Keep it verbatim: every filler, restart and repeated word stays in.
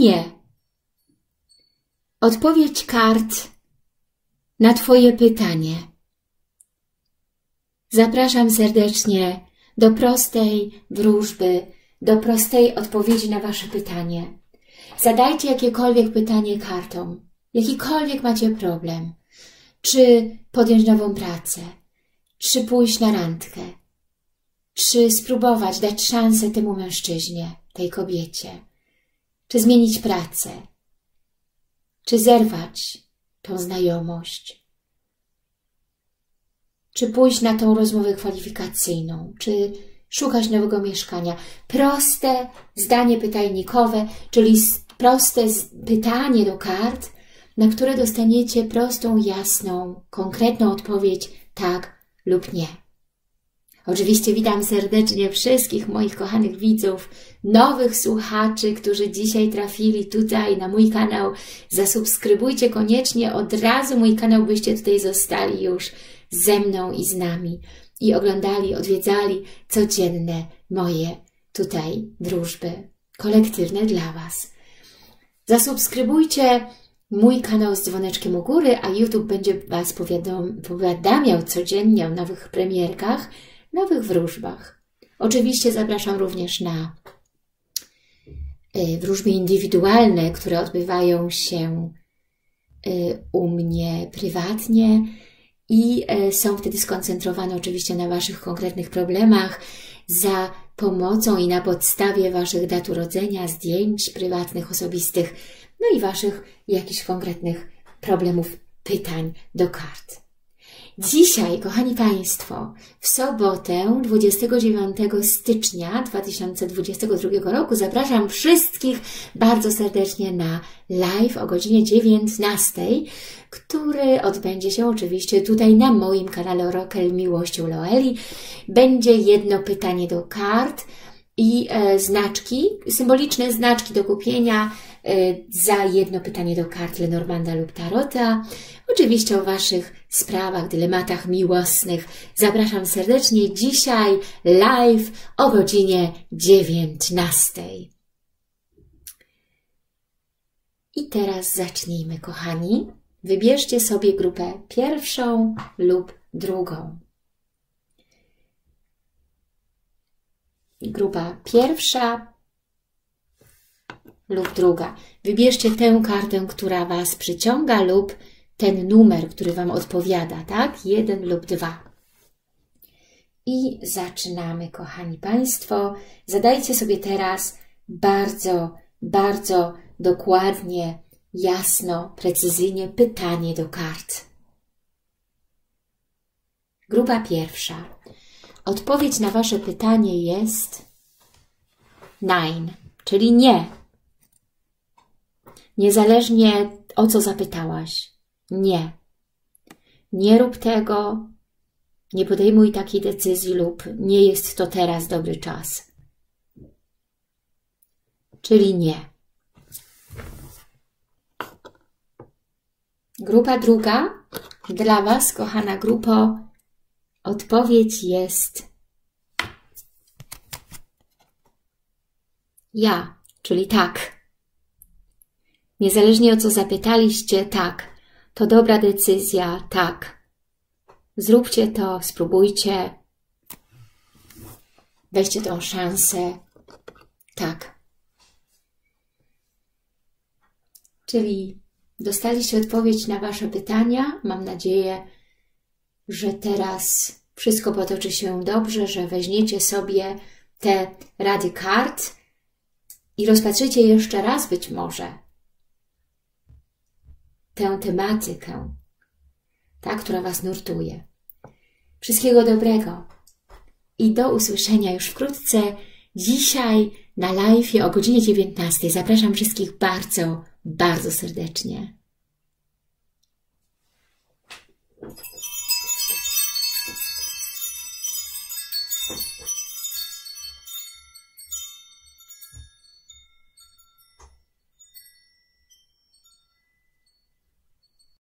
nie. Odpowiedź kart na Twoje pytanie. Zapraszam serdecznie do prostej wróżby, do prostej odpowiedzi na Wasze pytanie. Zadajcie jakiekolwiek pytanie kartom, jakikolwiek macie problem. Czy podjąć nową pracę, czy pójść na randkę, czy spróbować dać szansę temu mężczyźnie, tej kobiecie, czy zmienić pracę, czy zerwać tą znajomość, czy pójść na tą rozmowę kwalifikacyjną, czy szukać nowego mieszkania. Proste zdanie pytajnikowe, czyli proste pytanie do kart, na które dostaniecie prostą, jasną, konkretną odpowiedź tak lub nie. Oczywiście witam serdecznie wszystkich moich kochanych widzów, nowych słuchaczy, którzy dzisiaj trafili tutaj na mój kanał. Zasubskrybujcie koniecznie od razu mój kanał, byście tutaj zostali już ze mną i z nami i oglądali, odwiedzali codzienne moje tutaj wróżby kolektywne dla Was. Zasubskrybujcie mój kanał z dzwoneczkiem u góry, a YouTube będzie Was powiadamiał codziennie o nowych premierkach, nowych wróżbach. Oczywiście zapraszam również na wróżby indywidualne, które odbywają się u mnie prywatnie i są wtedy skoncentrowane oczywiście na Waszych konkretnych problemach za pomocą i na podstawie Waszych dat urodzenia, zdjęć prywatnych, osobistych, no i Waszych jakichś konkretnych problemów, pytań do kart. Dzisiaj, kochani Państwo, w sobotę dwudziestego dziewiątego stycznia dwa tysiące dwudziestego drugiego roku zapraszam wszystkich bardzo serdecznie na live o godzinie dziewiętnastej, który odbędzie się oczywiście tutaj na moim kanale Orakel Miłością Loeli. Będzie jedno pytanie do kart i e, znaczki, symboliczne znaczki do kupienia e, za jedno pytanie do kart Lenormanda lub Tarota. Oczywiście o Waszych sprawach, dylematach miłosnych. Zapraszam serdecznie dzisiaj live o godzinie dziewiętnastej. I teraz zacznijmy, kochani. Wybierzcie sobie grupę pierwszą lub drugą. Grupa pierwsza lub druga. Wybierzcie tę kartę, która Was przyciąga lub ten numer, który Wam odpowiada, tak? Jeden lub dwa. I zaczynamy, kochani Państwo. Zadajcie sobie teraz bardzo, bardzo dokładnie, jasno, precyzyjnie pytanie do kart. Grupa pierwsza. Odpowiedź na Wasze pytanie jest nine, czyli nie. Niezależnie o co zapytałaś. Nie. Nie rób tego, nie podejmuj takiej decyzji lub nie jest to teraz dobry czas. Czyli nie. Grupa druga. Dla Was, kochana grupo, odpowiedź jest ja, czyli tak. Niezależnie o co zapytaliście, tak. To dobra decyzja, tak. Zróbcie to, spróbujcie. Weźcie tą szansę, tak. Czyli dostaliście odpowiedź na Wasze pytania. Mam nadzieję, że teraz wszystko potoczy się dobrze, że weźmiecie sobie te rady kart i rozpatrzycie jeszcze raz być może tę tematykę, ta, która Was nurtuje. Wszystkiego dobrego i do usłyszenia już wkrótce, dzisiaj na live o godzinie dziewiętnastej. Zapraszam wszystkich bardzo, bardzo serdecznie.